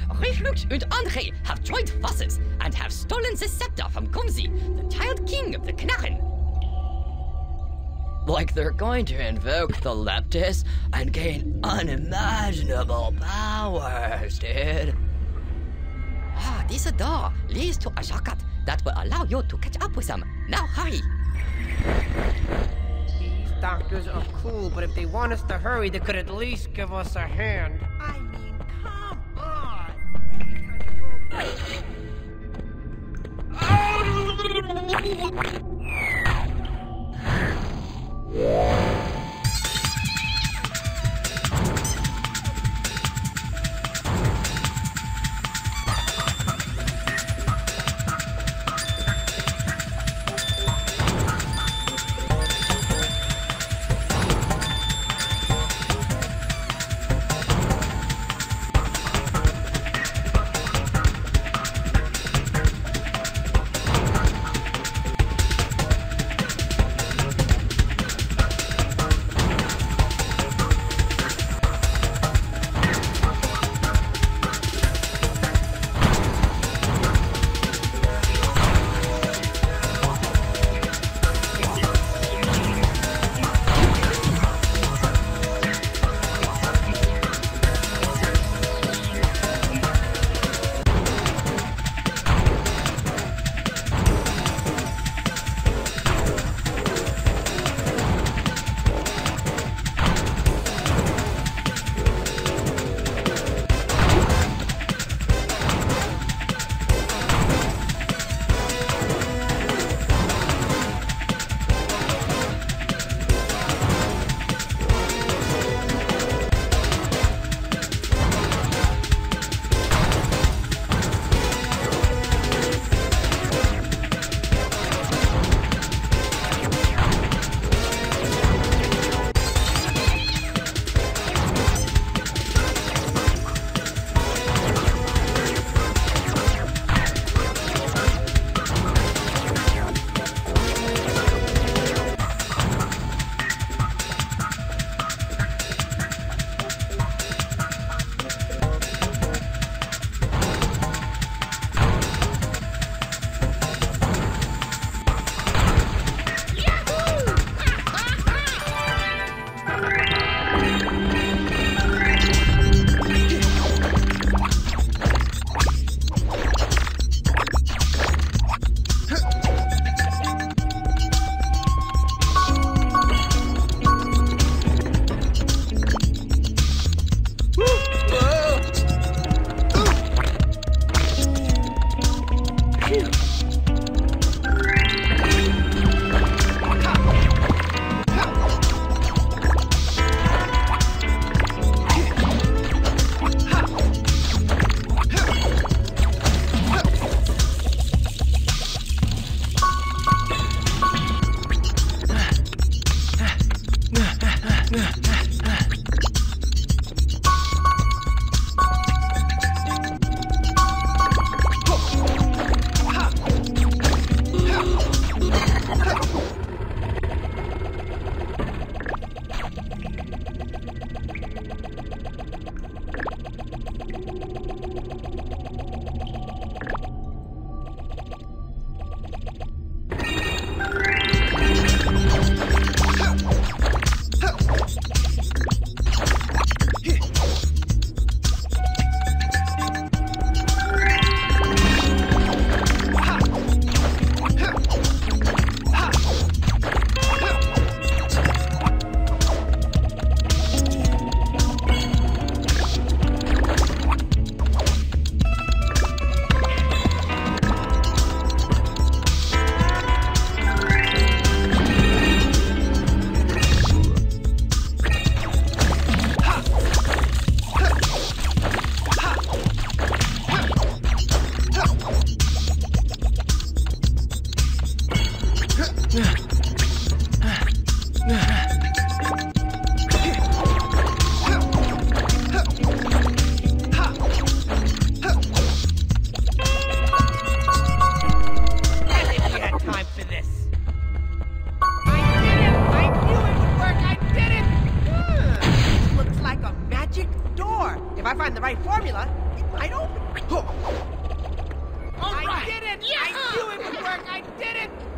Reflux and Andre have joined forces and have stolen the scepter from Gumzi, the child king of the Knarren. Like they're going to invoke the Leptis and gain unimaginable powers, dude. This door leads to a shortcut that will allow you to catch up with them. Now hurry! These doctors are cool, but if they want us to hurry, they could at least give us a hand. I mean, come on! If I find the right formula, I don't... All right. I did it! I knew it would work! I did it!